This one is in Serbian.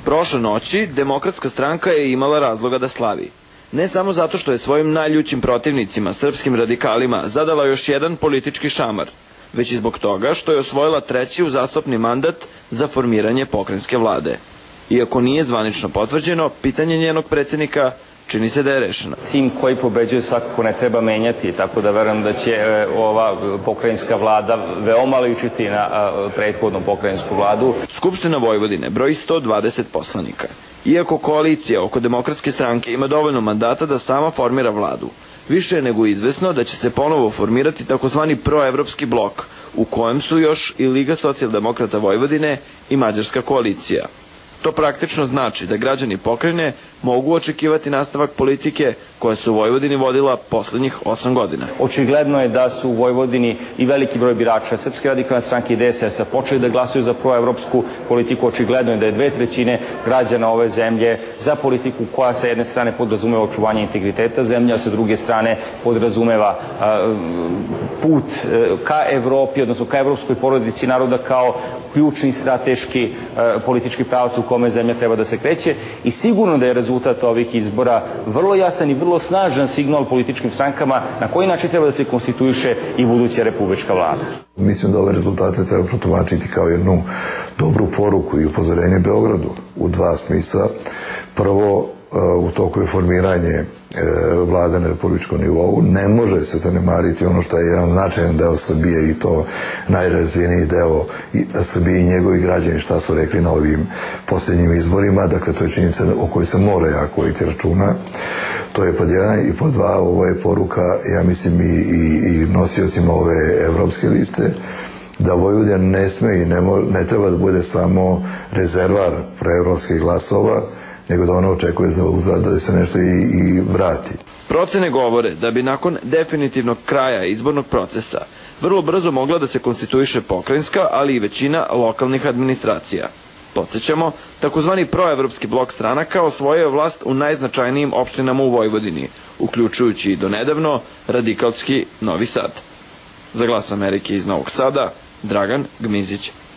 Prošle noći Demokratska stranka je imala razloga da slavi. Ne samo zato što je svojim najljućim protivnicima, srpskim radikalima, zadala još jedan politički šamar, već i zbog toga što je osvojila treći uzastopni mandat za formiranje pokrajinske vlade. Iako nije zvanično potvrđeno, pitanje njenog predsjednika čini se da je rešeno. Tim koji pobeđuje svakako ne treba menjati, tako da verujem da će ova pokrajinska vlada veoma ličiti na prethodnu pokrajinsku vladu. Skupština Vojvodine broji 120 poslanika. Iako koalicija oko Demokratske stranke ima dovoljno mandata da sama formira vladu, više je nego izvesno da će se ponovo formirati takozvani proevropski blok, u kojem su još i Liga socijaldemokrata Vojvodine i Mađarska koalicija. To praktično znači da građani pokrajine mogu očekivati nastavak politike koja se u Vojvodini vodila poslednjih 8 godina. Očigledno je da su u Vojvodini i veliki broj birača Srpske radikalne stranke i DSS-a počeli da glasuju za proevropsku politiku. Očigledno je da je 2/3 građana ove zemlje za politiku koja sa jedne strane podrazumeva očuvanje integriteta zemlje, a sa druge strane podrazumeva put ka Evropi, odnosno ka evropskoj porodici naroda kao ključni strateški politički pravac u kome zemlja treba da se kreće, i sigurno da je rezultat ovih izbora vrlo jasan i vrlo snažan signal političkim strankama na koji način treba da se konstituiše i buduća republička vlada. Mislim da ove rezultate treba protumačiti kao jednu dobru poruku i upozorenje Beogradu u dva smisla. Prvo, u toku je formiranje vlade na republičkom nivou. Ne može se zanemariti ono što je jedan značajan deo Srbije, i to najrazvijeniji deo Srbije i njegovi građani šta su rekli na ovim posljednjim izborima. Dakle, to je činjenica o kojoj se mora jako voditi računa. To je pod jedan. I pod dva, ovo je poruka, ja mislim, i nosiocima ove evropske liste, da Vojvodina ne sme i ne treba da bude samo rezervar proevropskih glasova, nego da ona očekuje za uzvrat da se nešto i vrati. Procene govore da bi nakon definitivnog kraja izbornog procesa vrlo brzo mogla da se konstituiše pokrajinska, ali i većina lokalnih administracija. Podsećamo, takozvani proevropski blok stranaka osvojio je vlast u najznačajnijim opštinama u Vojvodini, uključujući i donedavno radikalski Novi Sad. Za Glas Amerike iz Novog Sada, Dragan Gmizić.